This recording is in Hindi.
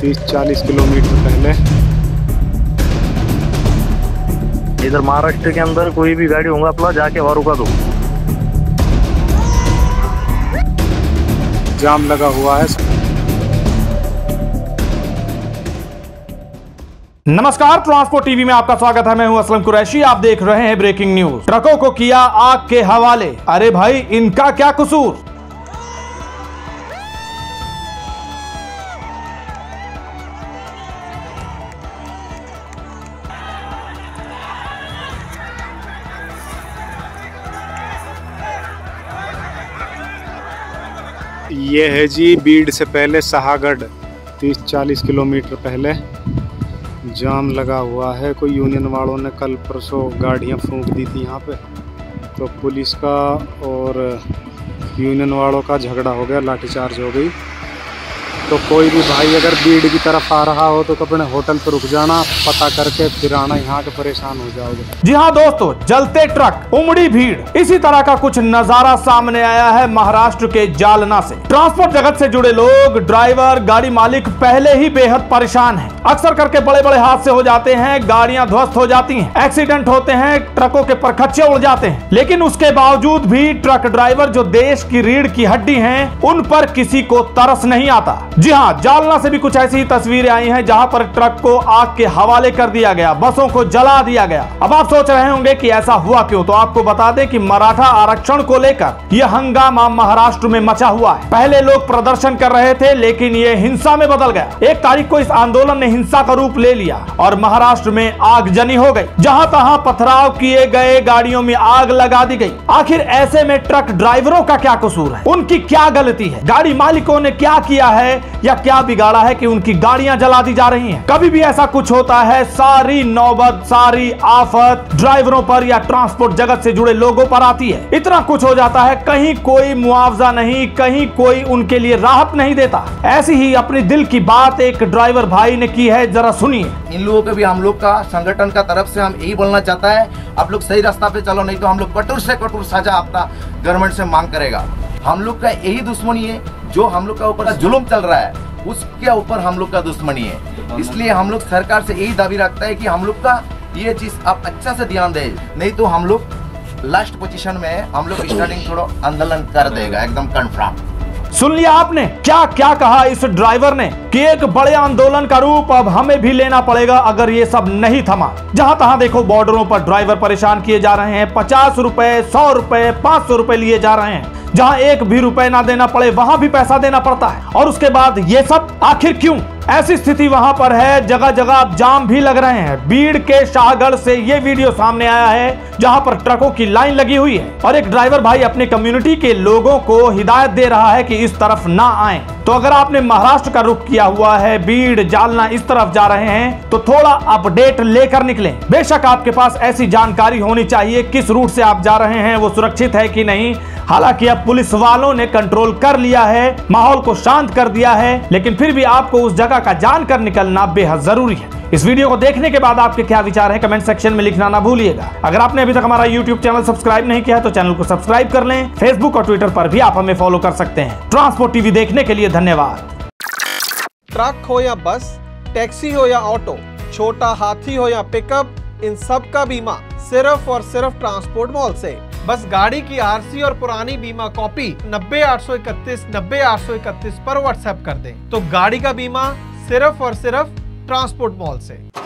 30-40 किलोमीटर पहले। इधर महाराष्ट्र के अंदर कोई भी गाड़ी होगा अपना जाके वहाँ रुका दो। जाम लगा हुआ है। नमस्कार, ट्रांसपोर्ट टीवी में आपका स्वागत है। मैं हूं असलम कुरैशी। आप देख रहे हैं ब्रेकिंग न्यूज। ट्रकों को किया आग के हवाले। अरे भाई, इनका क्या कसूर? ये है जी बीड़ से पहले शाहगढ़, 30-40 किलोमीटर पहले जाम लगा हुआ है। कोई यूनियन वालों ने कल परसों गाड़ियां फूंक दी थी यहाँ पे, तो पुलिस का और यूनियन वालों का झगड़ा हो गया, लाठीचार्ज हो गई। तो कोई भी भाई अगर बीड़ की तरफ आ रहा हो तो अपने होटल पर रुक जाना, पता करके फिर आना, यहाँ के परेशान हो जाओगे। जी हाँ दोस्तों, जलते ट्रक, उमड़ी भीड़, इसी तरह का कुछ नजारा सामने आया है महाराष्ट्र के जालना से। ट्रांसपोर्ट जगत से जुड़े लोग, ड्राइवर, गाड़ी मालिक पहले ही बेहद परेशान हैं। अक्सर करके बड़े बड़े हादसे हो जाते हैं, गाड़ियां ध्वस्त हो जाती हैं, एक्सीडेंट होते हैं, ट्रकों के परखच्चे उड़ जाते हैं, लेकिन उसके बावजूद भी ट्रक ड्राइवर जो देश की रीढ़ की हड्डी हैं, उन पर किसी को तरस नहीं आता। जी हाँ, जालना से भी कुछ ऐसी ही तस्वीरें आई हैं जहां पर ट्रक को आग के हवाले कर दिया गया, बसों को जला दिया गया। अब आप सोच रहे होंगे कि ऐसा हुआ क्यों, तो आपको बता दें कि मराठा आरक्षण को लेकर यह हंगामा महाराष्ट्र में मचा हुआ है। पहले लोग प्रदर्शन कर रहे थे, लेकिन ये हिंसा में बदल गया। 1 तारीख को इस आंदोलन ने हिंसा का रूप ले लिया और महाराष्ट्र में आगजनी हो गई। जहां तहां पथराव किए गए, गाड़ियों में आग लगा दी गई। आखिर ऐसे में ट्रक ड्राइवरों का क्या कसूर है? उनकी क्या गलती है? गाड़ी मालिकों ने क्या किया है या क्या बिगाड़ा है कि उनकी गाड़ियां जला दी जा रही हैं? कभी भी ऐसा कुछ होता है, सारी नौबत, सारी आफत ड्राइवरों पर या ट्रांसपोर्ट जगत से जुड़े लोगों पर आती है। इतना कुछ हो जाता है, कहीं कोई मुआवजा नहीं, कहीं कोई उनके लिए राहत नहीं देता। ऐसी ही अपनी दिल की बात एक ड्राइवर भाई ने की है, जरा सुनिए। इन लोगों को भी हम लोग का संगठन का तरफ से हम यही बोलना चाहता है, आप लोग सही रास्ता पे चलो, नहीं तो हम लोग कठोर से कठोर सजा अपना गवर्नमेंट से मांग करेगा। हम लोग का यही दुश्मनी है, जो हम लोग का ऊपर जुल्म चल रहा है उसके ऊपर हम लोग का दुश्मनी है। इसलिए हम लोग सरकार से यही दावी रखता है कि हम लोग का ये चीज आप अच्छा से ध्यान दें, नहीं तो हम लोग लास्ट पोजीशन में हम लोग स्टार्टिंग थोड़ा आंदोलन कर देगा, एकदम कन्फर्म। सुन लिया आपने क्या क्या कहा इस ड्राइवर ने कि एक बड़े आंदोलन का रूप अब हमें भी लेना पड़ेगा अगर ये सब नहीं थमा। जहां तहां देखो बॉर्डरों पर ड्राइवर परेशान किए जा रहे हैं, 50 रुपए, 100 रुपए, 500 रुपए लिए जा रहे हैं। जहां एक भी रुपए ना देना पड़े वहां भी पैसा देना पड़ता है। और उसके बाद ये सब आखिर क्यों? ऐसी स्थिति वहां पर है, जगह जगह अब जाम भी लग रहे हैं। बीड़ के शाहगढ़ से ये वीडियो सामने आया है जहां पर ट्रकों की लाइन लगी हुई है और एक ड्राइवर भाई अपने कम्युनिटी के लोगों को हिदायत दे रहा है कि इस तरफ ना आए। तो अगर आपने महाराष्ट्र का रुख किया हुआ है, बीड़, जालना इस तरफ जा रहे हैं, तो थोड़ा अपडेट लेकर निकलें। बेशक आपके पास ऐसी जानकारी होनी चाहिए किस रूट से आप जा रहे हैं वो सुरक्षित है कि नहीं। हालांकि अब पुलिस वालों ने कंट्रोल कर लिया है, माहौल को शांत कर दिया है, लेकिन फिर भी आपको उस जगह का जानकर निकलना बेहद जरूरी है। इस वीडियो को देखने के बाद आपके क्या विचार हैं, कमेंट सेक्शन में लिखना ना भूलिएगा। अगर आपने अभी तक हमारा YouTube चैनल सब्सक्राइब नहीं किया है तो चैनल को सब्सक्राइब कर लें। फेसबुक और ट्विटर पर भी आप हमें फॉलो कर सकते हैं। ट्रांसपोर्ट टीवी देखने के लिए धन्यवाद। ट्रक हो या बस, टैक्सी हो या ऑटो, छोटा हाथी हो या पिकअप, इन सब का बीमा सिर्फ और सिर्फ ट्रांसपोर्ट मॉल से। बस गाड़ी की आरसी और पुरानी बीमा कॉपी 90-831 90-831 पर व्हाट्सएप कर दें, तो गाड़ी का बीमा सिर्फ और सिर्फ ट्रांसपोर्ट मॉल से।